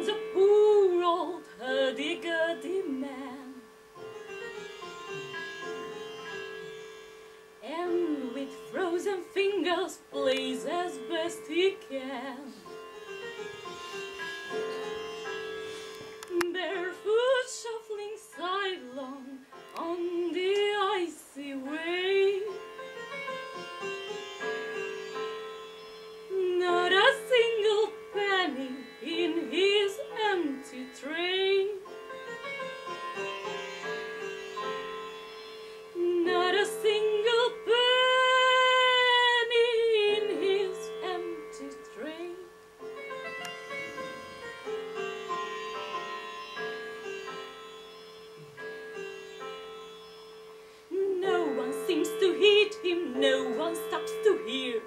comes a poor old hurdy-gurdy man, and with frozen fingers plays as best he can. Barefoot shuffling sidelong on the icy way, not a single penny in his empty tray, not a single penny in his empty tray. No one seems to heed him, no one stops to hear.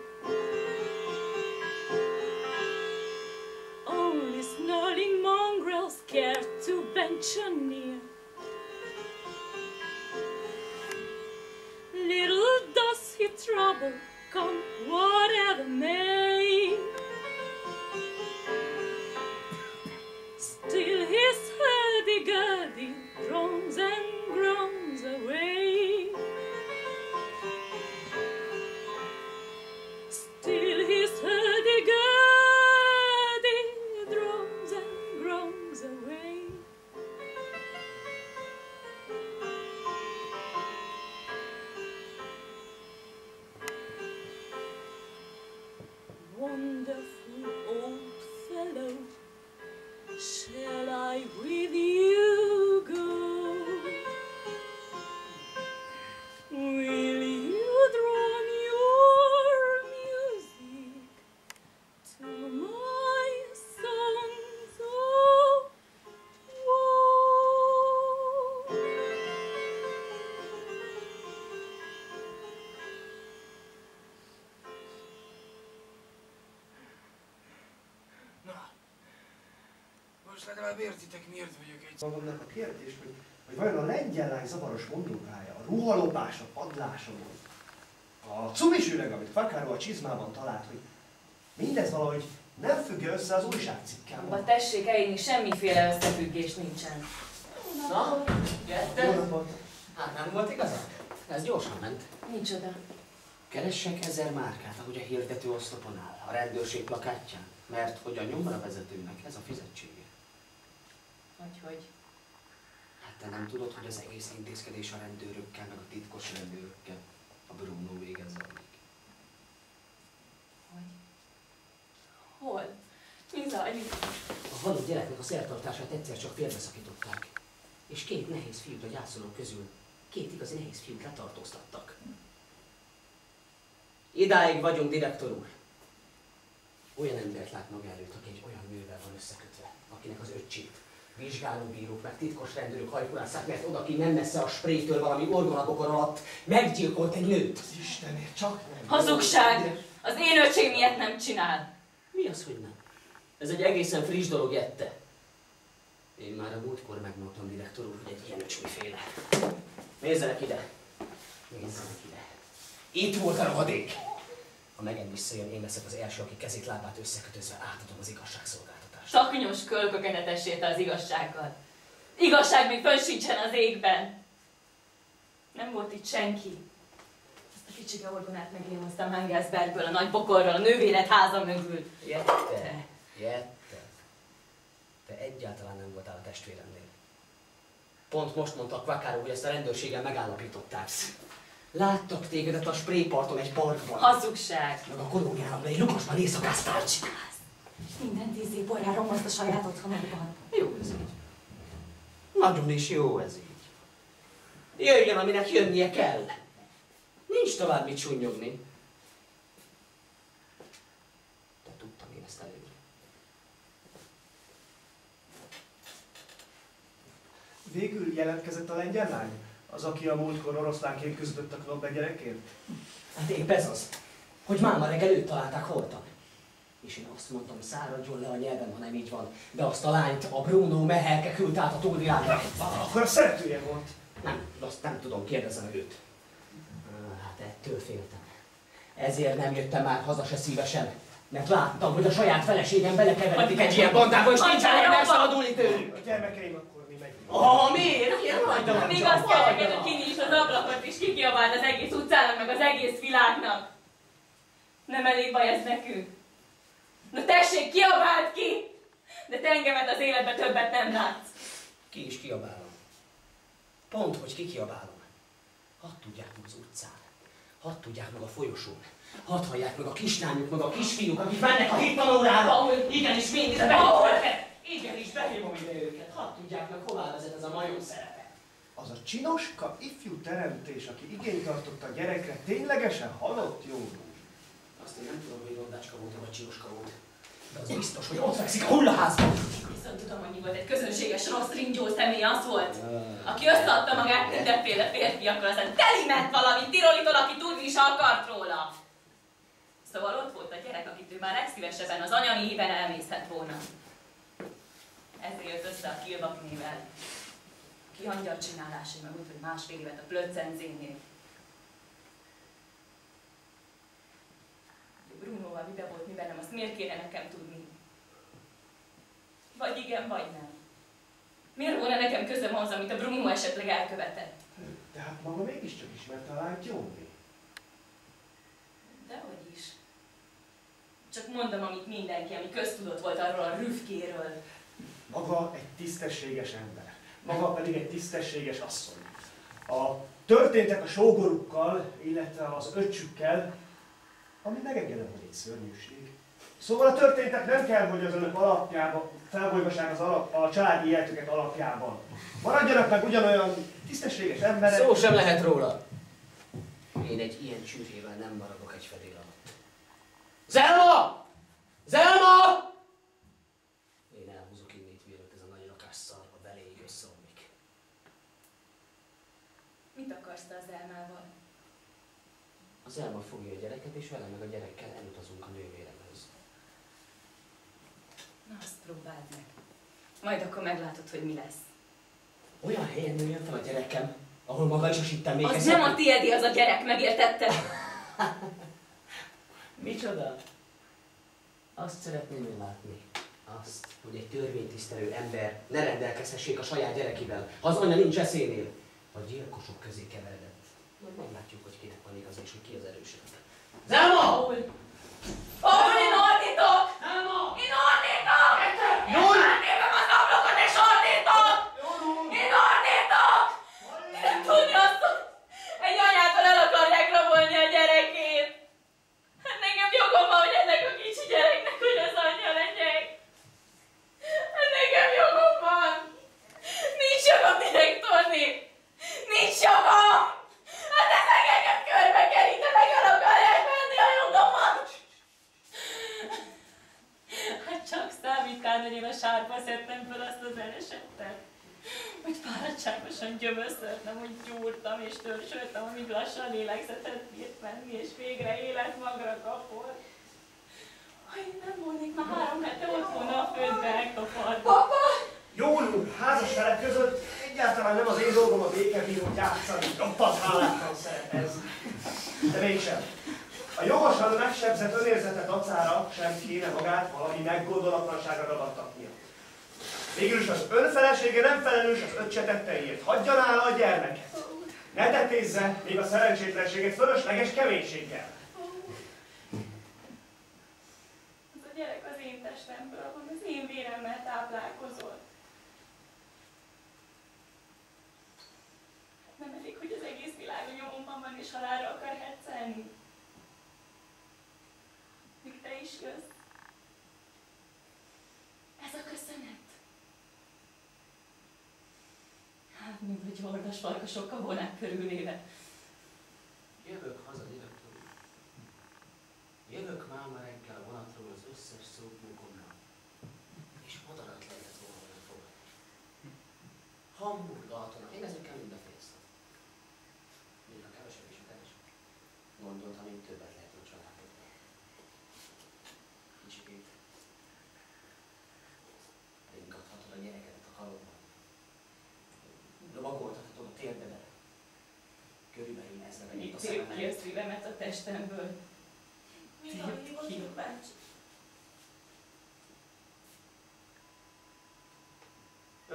Only snarling mongrels care to venture near. Little does he trouble come whatever may, still his hurdy-gurdy drones and groans away. Still his hurdy-gurdy drones and groans away. Wonderful old fellow, shall I with you go? Will you drown your music to my songs of woe? Na, most legalább értitek, miért vagyok egy... Magamnak a kérdés, hogy vajon a lengyel lány zavaros mondókája, a ruhalopás a padláson, a cumis üreg, amit Vaccaro a csizmában talált, hogy mindez valahogy nem függ össze az újságcikkel. Abba tessék eljönni, semmiféle összefüggés nincsen. Na, gyertek? Jó napot! Hát nem volt igazad? Ez gyorsan ment. Micsoda? Keressek 1000 márkát, ahogy a hirdető oszlopon áll, a rendőrség plakátján, mert hogy a nyomra vezetőnek ez a fizetsége. Hogy? Hát te nem tudod, hogy az egész intézkedés a rendőrökkel, meg a titkos rendőrökkel, a Bruno végezze még. Hogy? Hol? Mi zajlik? A halott gyereknek a szertartását egyszer csak félbeszakították, és 2 nehéz fiút a gyászolók közül 2 igazi nehéz fiút letartóztattak. Idáig vagyunk, direktor úr. Olyan embert lát maga előtt, aki egy olyan nővel van összekötve, akinek az öccsét vizsgálóbírók meg titkos rendőrök hajkulásszák, mert odakint nem messze a sprétől valami orgonabokor alatt meggyilkolt egy nőt. Istenért, csak nem! Hazugság! Az én öcsém ilyet nem csinál! Mi az, hogy nem? Ez egy egészen friss dolog, Jette. Én már a múltkor megmondtam, direktor úr, hogy egy ilyen öcs miféle. Nézzenek ide! Nézzenek ide! Itt volt a rohadék! Ha megint visszajön, én leszek az első, aki kezét, lábát összekötözve átadom az igazságszolgáltatást. Taknyos kölkökenet esérte az igazsággal. Igazság még fönn sincsen az égben. Nem volt itt senki. Azt a kicsike orgonát megémoztam Mangelsbergből, a nagy bokorról, a nővéred háza mögül. Jette! Te egyáltalán nem voltál a testvéremnél. Pont most mondta Vaccaro, hogy ezt a rendőrséggel megállapították. Láttak tégedet a spréparton egy parkban. Hazugság! Meg a kolóniában egy lukosban éjszakáztál. Minden 10 év borrán romlaszt a saját otthonodban. Jó ez így. Nagyon is jó ez így. Jöjjön, aminek jönnie kell. Nincs tovább mit sunnyogni. De tudtam én ezt előre. Végül jelentkezett a lengyel lány? Az, aki a múltkor oroszlánként küzdött a Knobbe gyerekért? Hát épp ez az, hogy máma reggel őt találták holtan. És én azt mondtam, száradjon le a nyelvem, ha nem így van. De azt a lányt a Bruno Mehelke küldte át a túlvilágra. Akkor a szeretője volt. Nem, azt nem tudom, kérdezem őt. Hát ettől féltem. Ezért nem jöttem már haza se szívesen. Mert láttam, hogy a saját feleségem belekeveredik egy ilyen bandába, és nincs elég megszabadulni tőlük. A gyermekeim, akkor mi megyünk. Miért? Miért hagyom? Még azt kell neked, hogy kinyis az ablakot, és kikiabáld az egész utcának, meg az egész világnak. Nem elég baj ez nekünk? Na tessék, kiabáld ki! De te engemet az életbe többet nem látsz. Ki is kiabálom. Pont, hogy ki kiabálom. Hadd tudják meg az utcán. Hadd tudják meg a folyosón. Hadd hallják meg a kislányok, meg a kisfiúk, akik mennek a hittanórára. Igenis, mind ide behívom őket. Igenis, behívom ide őket. Hadd tudják meg, hová vezet ez a majom szerepe. Az a csinoska ifjú teremtés, aki igényt tartott a gyerekre, ténylegesen halott, jó? Azt én nem tudom, hogy rondácska volt, vagy csinoska volt. De az biztos, hogy ott fekszik a hullaházban. Viszont tudom, hogy volt egy közönséges rossz ringyó személy az volt, aki összeadta magát mindenféle férfiakkal, aztán telimett valamit Tirolitól, aki tudni is akart róla. Szóval ott volt a gyerek, akit ő már legszívesebben az anya néven elmészett volna. Ezért jött össze a Kilbaknével. Ki angyal csinálásig, meg úgy, hogy másfél évet a Plötzenzénél. Brunoval mibe volt, miben nem, azt miért kéne nekem tudni? Vagy igen, vagy nem. Miért volna nekem közöm ahhoz, amit a Bruno esetleg elkövetett? De hát maga mégiscsak ismerte a lányt jóvé. Dehogy is. Csak mondom, amit mindenki, ami köztudott volt arról a rüfkéről. Maga egy tisztességes ember. Maga pedig egy tisztességes asszony. A történtek a sógorukkal, illetve az öccsükkel, ami megengedem, hogy egy szörnyűség. Szóval a történtek nem kell, hogy az önök alapjában, felbolygassák a családi életüket alapjában. Maradjanak meg ugyanolyan tisztességes emberek. Szó sem lehet róla. Én egy ilyen csűrével nem maradok egy fedél alatt. Zelma! Zelma! Én elhúzok innét, mielőtt ez a nagy rakás szarva beléig összeomlik. Mit akarsz te az Elmával? Az Zelma fogja a gyereket, és vele meg a gyerekkel elutazunk a nővéremhez. Na, azt próbáld meg. Majd akkor meglátod, hogy mi lesz. Olyan helyen nőjön fel a gyerekem, ahol maga is a sitten még Az nem a tiédi, az a gyerek, megértetted? Micsoda? Azt szeretném én látni. Azt, hogy egy törvénytisztelő ember ne rendelkezhessék a saját gyerekével, ha az anya nincs eszénél. A gyilkosok közé keveredett. Majd meglátjuk, hogy kinek van igaz és hogy ki az erősebb. Zelma! Ahol én ordítok! Zelma! Én ordítok! Én felnépem az ablakot és ordítok! Én ordítok! Nem tudni azt, hogy egy anyától el akarják rabolni a gyerekét. Hát nekem jogom van, hogy ennek a kicsi gyereknek, hogy az anyja legyek. Hát nekem jogom van. Nincs jogom direktorni. Nincs jogom! Hát ezek engem körbe kerítenek, el akarják venni a jogomat! Hát csak számítál, hogy én a sárba szedtem fel azt az elesettet. Hogy fáradtságosan gyömöszöltem, hogy gyúrtam és törzsöltem, amíg lassan lélegzetet bírt venni, és végre életmagra kapott. Ha én nem volnék, már 3 hete ott volna a földbe elkapart. Papa! Jól, házas felek között egyáltalán nem az én dolgom a békebírót játszani. Roppant hálátlan szerep ez. De mégsem. A jogosan megsebzett önérzetet dacára sem kéne magát valami meggondolatlanságra ragadtatnia. Végül is az önfelesége nem felelős az öccse tetteiért. Hagyja nála a gyermeket. Ne tetézze még a szerencsétlenséget fölösleges keménységgel. Az a gyerek az én testemből, ahol az én véremmel táplálkozott. Nem elég, hogy az egész világ a nyomomban van és halálra akar hetszelni. Míg te is jössz. Ez a köszönet. Hát, mint hogy ordas farkasokkal volnák körülnéve. Jövök haza, direktor úr. Jövök máma reggel a vonatról az összes szókmunkonnal. És madarat lehetett volna fogadni. Hamburgaltona. Én ezekkel mind befejeztem. Még a kevesebb és a kevesebb. Gondoltam, hogy többet lehet a családodba. Kicsikét. Ringathatod a gyerekedet a karodban. Lovagoltathatod a térdedet. Körülbelül ezzel Itt tép ki a szívemet a testemből. Mi van, bácsi?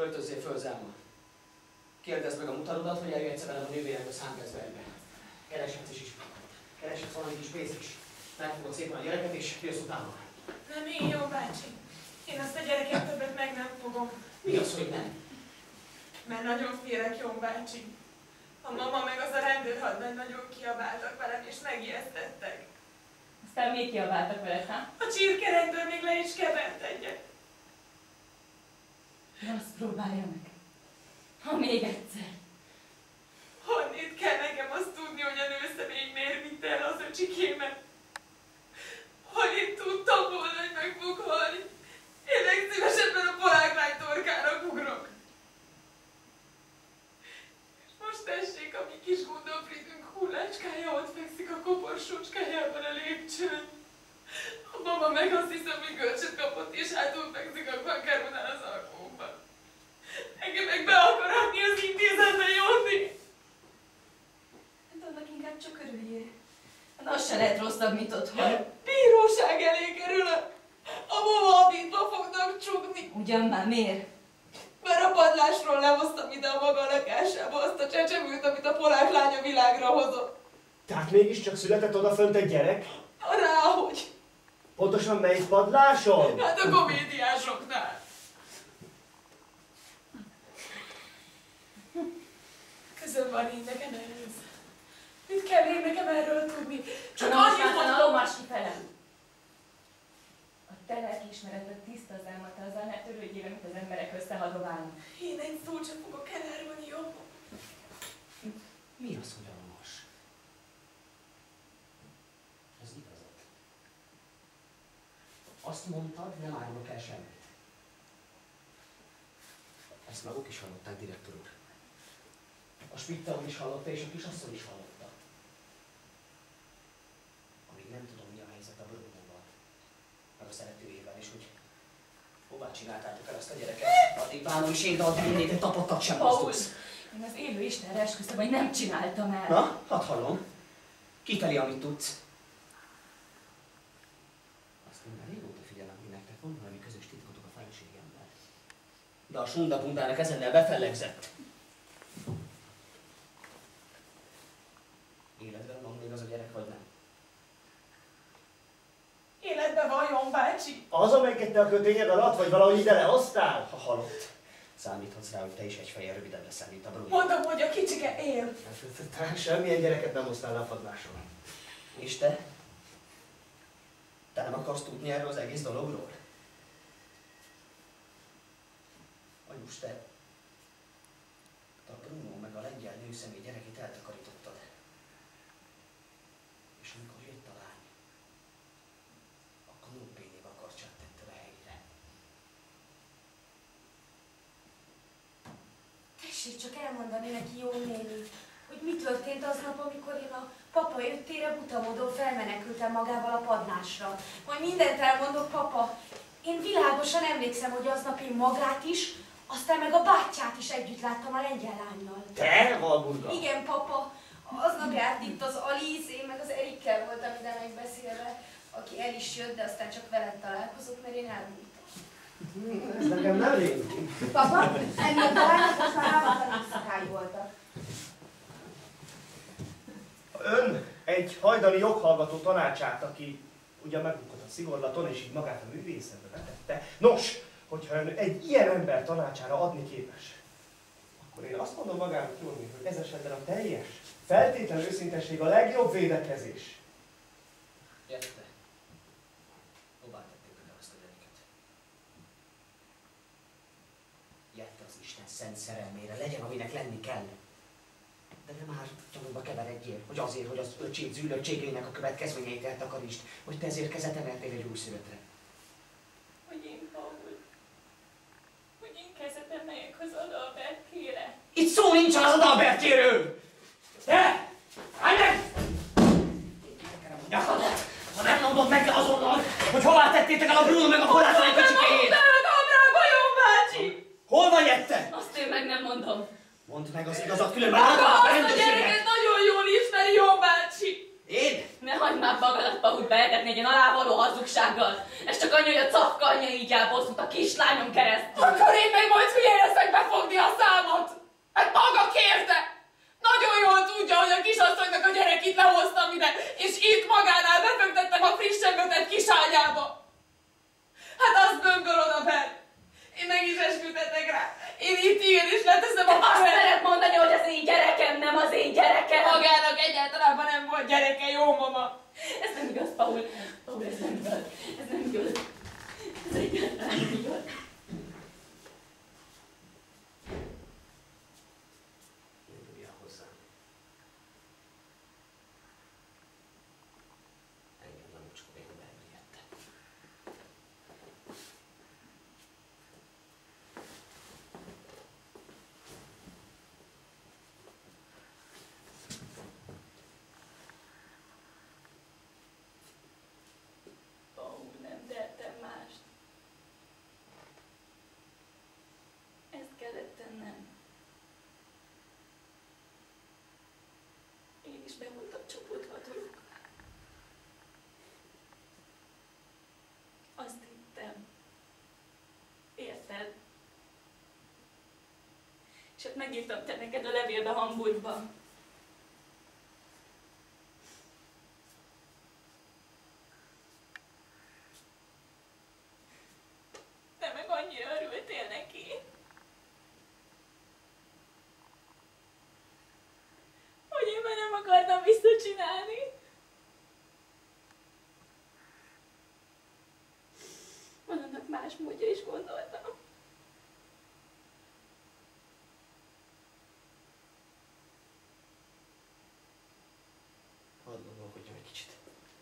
Költözzél föl, Zelma. Kérdezd meg a mutarodat, hogy eljöhetsz velem a nővérembe Szánkeszbergbe. Kereshetsz is. Kereshetsz valami kis pénzt is. Megfogod szépen a gyereket, és jössz utána. Nem én, jó bácsi. Én azt a gyereket többet meg nem fogom. Mi az, hogy nem? Mert nagyon félek, jó bácsi. A mama meg az a rendőrhadnagy nagyon kiabáltak velem, és megijesztettek. Aztán még kiabáltak veled, ha? A csirkerendőr még le is kevert egyet. De azt próbálja meg. Ha még egyszer. Honnét kell nekem azt tudni, hogy a nőszemély miért vitte el az öcsikémet? Ha én tudtam volna, hogy meg fog halni, én legszívesebben a polák lány torkára ugrok. És most tessék, a mi kis Gundolfridünk hullácskája ott fekszik a koporsócskájában a lépcsőn. A mama meg azt hiszem, hogy görcsöt kapott, és hátul fekszik a kankáronál az alkóban. Engem meg be akar adni az intézetbe, Jóni! Hát annak inkább csak örüljél. Hát az se lehet rosszabb, mint otthon. Bíróság elé kerülök! A mama abitba fognak csukni! Ugyan már miért? Mert a padlásról lehoztam ide a maga lakásába azt a csecsemőt, amit a polák lánya világra hozott. Tehát mégiscsak született odafönt egy gyerek? Ráhogy? Pontosan melyik padláson? Hát a komédiásoknál. Közön van én nekem ehhez. Mit kell én nekem erről tudni? Csak annyit mondom, mondom. más kifelem. A te lelkiismereted tiszta, Zelma, te azzal ne törődjél, amit az emberek összehadoválnak. Én egy szót sem fogok elárulni, jó? Mi az, hogy almas? Ez igazad. Azt mondtad, nem árulok el semmit. Ezt maguk is hallották, direktor úr. A Spitteon is hallotta, és a kisasszony is hallotta. Amíg nem tudom, mi a helyzet a Brunnóval, meg a szeretőjével, és hogy hová csináltátok el azt a gyereket, addig bánom is én, de addig innét egy tapottat sem mozdulsz. Én az élő Istenre esküszöm, hogy nem csináltam el. Na, hadd hallom. Kiteli, amit tudsz. Azt én már régóta figyelem, hogy nektek van valami közös titkotok a feleségemmel. De a sundabundának ezennel befellegzett. Életben van még az a gyerek, vagy nem? Életben van, Jon bácsi? Az, amelyiket te a kötényed alatt, vagy valahogy ide lehoztál? Ha halott, számíthatsz rá, hogy te is egy fejjel rövidebb leszel, mint a Bruni. Mondom, hogy a kicsike él. Tehát semmilyen gyereket nem hoztál le a padláson. És te? Te nem akarsz tudni erről az egész dologról? Anyus, te a Bruno meg a lengyel nőszemély gyerekét eltakarítottad. És amikor jött a lány, akkor nópénéval karcsát tetted a helyére. Tessék csak elmondani neki, jó néni, hogy mi történt aznap, amikor én a papa jöttére buta módon felmenekültem magával a padlásra. Majd mindent elmondok, papa. Én világosan emlékszem, hogy aznap én magát is, aztán meg a bátyját is együtt láttam a lengyel lánnyal. Te, Valburga? Igen, papa. Aznap járt itt az Alice, én meg az Erikkel voltam ide megbeszélve, aki el is jött, de aztán csak veled találkozott, mert én elmúltam. Ez nekem nem rémlik. Papa, ennél talán most már álmatlan éjszakái voltak. Ön egy hajdani joghallgató tanácsát, aki ugyan megbukott a szigorlaton, és így magát a művészetbe vetette. Nos, hogyha ön egy ilyen ember tanácsára adni képes, akkor én azt mondom magának, Jóni, hogy ez esetben a teljes, feltétlen őszintesség a legjobb védekezés. Jette. Hová tették el azt a gyereket? Jette az Isten szent szerelmére, legyen, aminek lenni kell. De nem már gyanúba keveredjél, hogy azért, hogy az öcséd zűlöttségének a következményeit eltakarítsd, hogy te ezért kezet emeltél egy újszülöttre. Hogy én Paul, hogy én kezet emeljek az Adalbertjére. Itt szó nincs az Adalbertjéről! Te! Állj meg! Ha nem mondod meg azonnal, hogy hová tettétek el a Bruno meg a korlátlan egy kicsikéjét! Jon bácsi! Hol van Jette? Azt én meg nem mondom. Mondd meg az igazat, különben átadom a Azt a rendőrséget! gyereket nagyon jól ismeri, Jon bácsi! Én? Ne hagyd már, magadat Paul beetetni egy ilyen alávaló hazugsággal. Ez csak annyi, hogy a cafka anyja így elbosszút a kislányom keresztül. Akkor én meg majd hülye leszek befogni a számot! Hát maga kérte! Nagyon jól tudja, hogy a kisasszonynak a gyerekét lehoztam ide, és itt magánál befektettem a frissen vetett kiságyába. Hát azt bömböl oda benn. Én meg is esküdtetek rá. Én itt igen is leteszem a Azt szeret mondani, hogy az én gyerekem, nem az én gyerekem. Magának egyáltalán nem volt gyereke, jó mama. Ez nem igaz, Paul. Paul, ez nem igaz. Ez nem igaz. Ez egyáltalán nem igaz. Indulja hozzám. Engem nem csak én beengedte. Paul, nem tehettem mást. Ezt kellett tennem. Én is be voltam csapódva a dolog. Azt hittem. Érted? És hát megírtam te neked a levélbe Hamburgban. Te meg annyira örültél neki. Hogy én már nem akartam visszacsinálni. Van annak más módja is, gondoltam. Hadd gondolkodjam egy kicsit.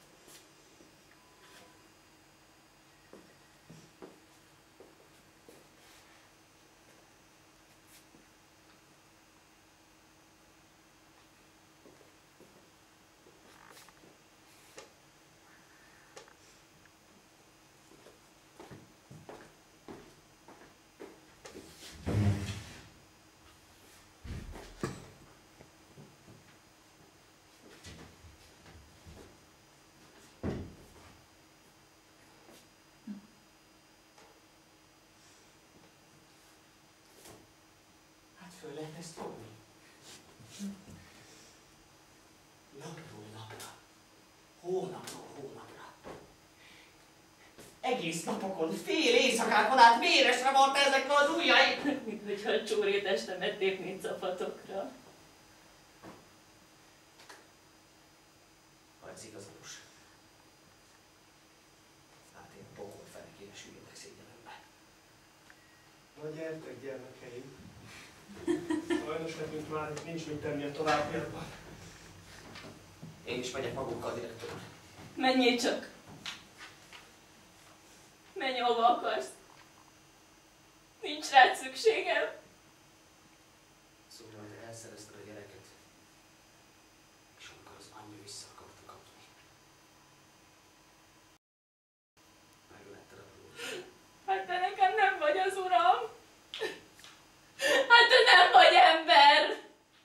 Hát föl lehet ezt fogni? Napról napra. Hónapról hónapra. Egész napokon, fél éjszakákon át véresre volt ezekkel az ujjai. Mint hogyha a csórét estemet tépni capatokra. Ha ez igazolós. Hát én pokol felé kéne süllyedek szégyenembe. Na gyertek, gyermekeim. Sajnos nekünk már itt nincs mit tenni a továbbiakban. Én is megyek magukkal, direktor úr. Menjél csak! Menj, ahova akarsz. Nincs rád szükségem. Szóval te elszerezted a gyereket, és amikor az anyja vissza akarta kapni, megletted a próbát. Hát te nekem nem vagy az uram. Hát te nem vagy ember.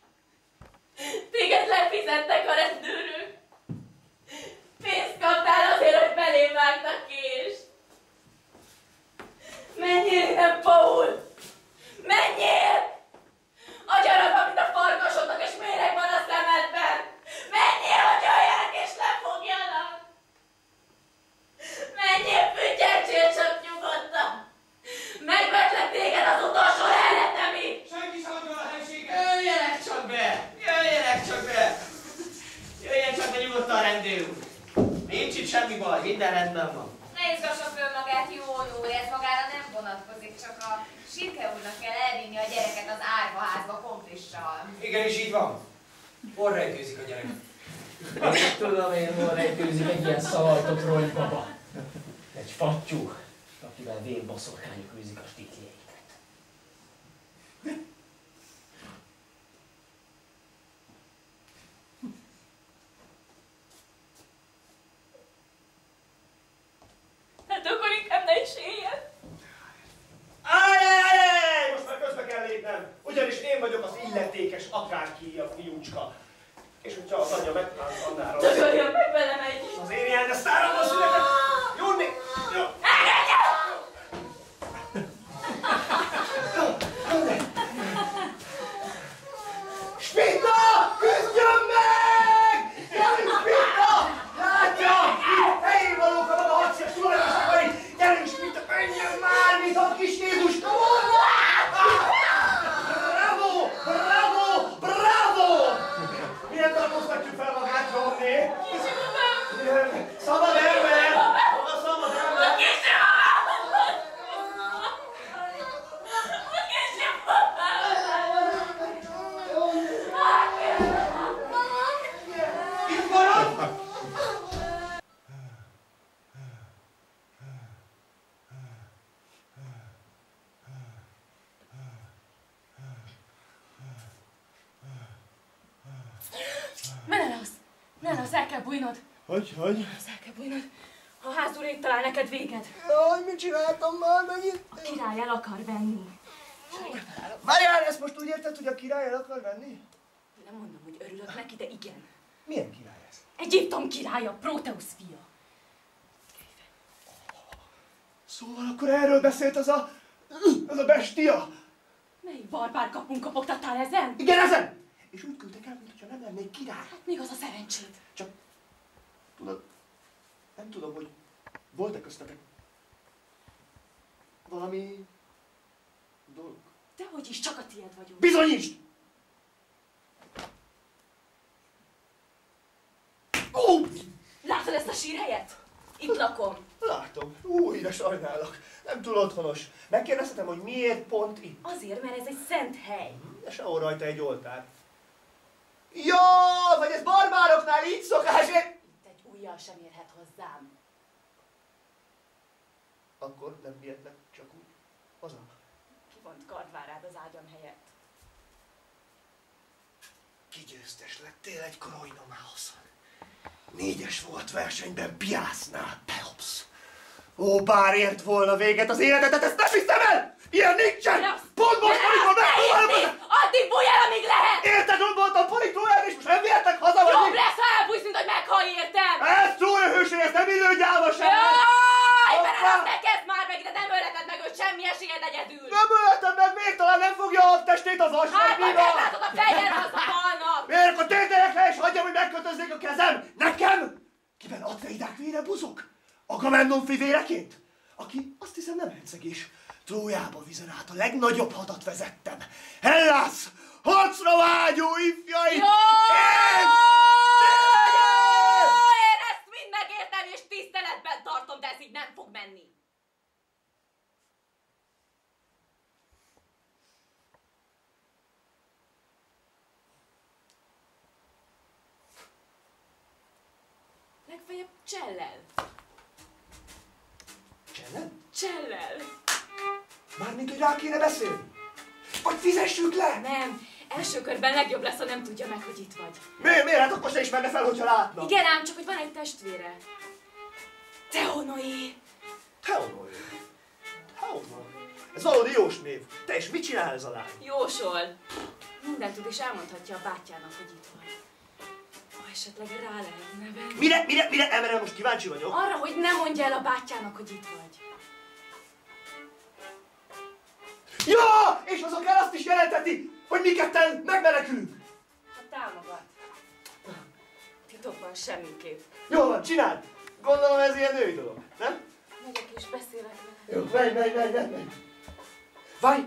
Téged lefizettek a rendőrök. Pénzt kaptál azért, hogy belém vágtak kést. Menjél innen, Paul! Menjél! Agyarabba, mint a farkasodnak, és méreg van a szemedben! Menjél, hogy jöjjenek és lefogjanak! Menjél, fütyertsél csak nyugodtan! Megvetlek téged az utolsó leletemig! Senki sem adja a helységet! Jöjjenek csak be! Jöjjenek csak be! Jöjjen csak be nyugodtan, rendőr úr! Nincs itt semmi baj, minden rendben van. Ne izgassa föl magát, jó, ez magára nem vonatkozik, csak a Sirke úrnak kell elvinni a gyereket az árvaházba komplissal. Igenis így van. Hol rejtőzik a gyerek? Tudom én, hol rejtőzik egy ilyen szavaltott ronybaba. Egy fattyú, akivel vénboszorkányok űzik a stiklieiket. Hát akkor inkább ne is éljen. Most már közbe kell lépnem, ugyanis én vagyok az illetékes akárki a fiúcska. És hogyha az anyja megházadná rossz. Dögöljön meg velem egy! Az én ilyen, de sztáramban született! Jóni! Jó! Spita! Küzdjön meg! Gyerünk, Spita! Látja! Itt helyén valók a maga harcias tulajdonosakai! Gyerünk, Spita, menjen már, mint a kis Jézus! Bravo! Bravo! Bravo! Milyen tartóztatjuk fel magát, Romné? Szabad ember! Maga szabad ember! Itt marad! Menelasz, el kell bújnod. Hogy? El kell bújnod. Ha a házúr ég talál neked véged. Jaj, mit csináltam már megint? A király el akar venni. Várjál, ezt most úgy érted, hogy a király el akar venni? Nem mondom, hogy örülök neki, de igen. Milyen király ez? Egyiptom királya, Próteusz fia. Szóval akkor erről beszélt az a bestia? Melyik barbár kapunk kopogtattál ezen? Igen, ezen! És úgy küldtek el, mintha nem lennék király. Hát még az a szerencsét. Csak, tudod, nem tudom, hogy volt-e köztetek valami dolog. Dehogy is, csak a tiéd vagyok. Bizonyítsd! Ó! Látod ezt a sírhelyet? Itt lakom. Látom. De sajnálok. Nem túl otthonos. Megkérdezhetem, hogy miért pont itt? Azért, mert ez egy szent hely. De sehol rajta egy oltár. Jó, vagy ez barbároknál így szokás, Itt egy ujjal sem érhet hozzám. Akkor nem vihetnek csak úgy haza. Kivont kardvárád az ágyam helyett. Kigyőztes lettél egy koronyomához. 4-es volt versenyben Piásznál, Peops. Ó, bár ért volna véget az életedet, ezt nem hiszem el! Ilyen nincsen! Pont most, amikor megpróbálom! Addig bújj el, amíg lehet! Érted, romboltam Politróját, és most nem vihetek haza, vagy Jobb mi? lesz, ha elbújsz, mint hogy meghalj, értem! Ez Trója hőség, ez nem illő gyávaság! Jaj, Hoppá! Menelasz, ne kezd már meg, de nem ölheted meg őt, semmi esélyed egyedül! Nem ölhetem meg, még talán nem fogja a testét az vas, Hát, vagy mi majd van? meglátod a fejjelre, az a halnak! Miért akkor tételjek le, és hagyjam, hogy megkötözzék a kezem? Nekem? Kiben Atreidák vére buzog? Agamemnon fivéreként? Aki azt hiszem nem herceg is. Trójába vizen át a legnagyobb hadat vezettem. Hellász! Harcra vágyó ifjaim! Én ezt mind megértem, és tiszteletben tartom, de ez így nem fog menni. Legfeljebb csellel. Csellem? Csellel. Mármint, hogy rá kéne beszélni? Vagy fizessük le? Nem, első körben legjobb lesz, ha nem tudja meg, hogy itt vagy. Miért? Hát akkor se ismerne fel, hogyha látna. Igen ám, csak hogy van egy testvére. Teonoé. Teonoé. Ez valódi jós név. Te és mit csinál ez a lány? Jósol. Mindent tud, és elmondhatja a bátyjának, hogy itt vagy. Ha esetleg rá lehet nevelni. Mire? Erre most kíváncsi vagyok. Arra, hogy ne mondja el a bátyjának, hogy itt vagy. Ja! És az akár azt is jelentheti, hogy mi ketten megmenekülünk. Ha támogat. Titokban semmiképp. Jó van, csináld! Gondolom ez ilyen női dolog, nem? Megyek és beszélek vele. Jó, menj. Várj!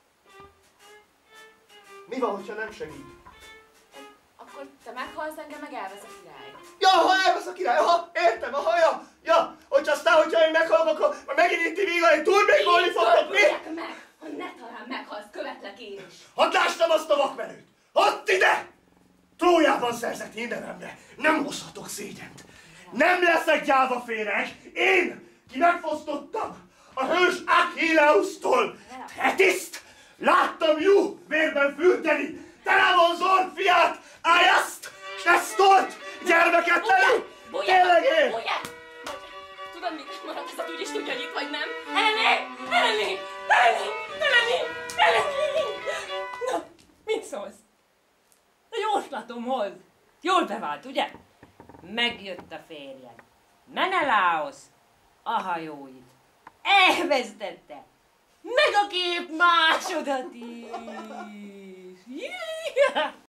Mi van, hogyha nem segít? Akkor te meghalsz, engem meg elvesz a király. Ja, ha elvesz a király, értem, ja, hogy aztán, hogyha én meghalok, akkor megint itt vígan, turmékolni fogtok, mi? Így meg, ha ne talán meghalsz, követlek én is. Hadd lássam azt a vakmerőt! Add ide! Trójában szerzett hírnevemre nem hozhatok szégyent. Nem leszek gyávaféreg, én, ki megfosztottam a hős Achilleusztól. Thetiszt láttam Jú vérben fürdeni, Telamon Zorn fiát, Aiaszt, s Nesztort, gyermeketlenül. Tényleg én! Tudod, még maradt ez a úgyis tudja, hogy itt vagy, nem? Eleni! Na, mit szólsz? A jóslatomhoz. Jól bevált, ugye? Megjött a férjem. Menelaos a hajóit. Elvesztette. Meg a kép másodat is.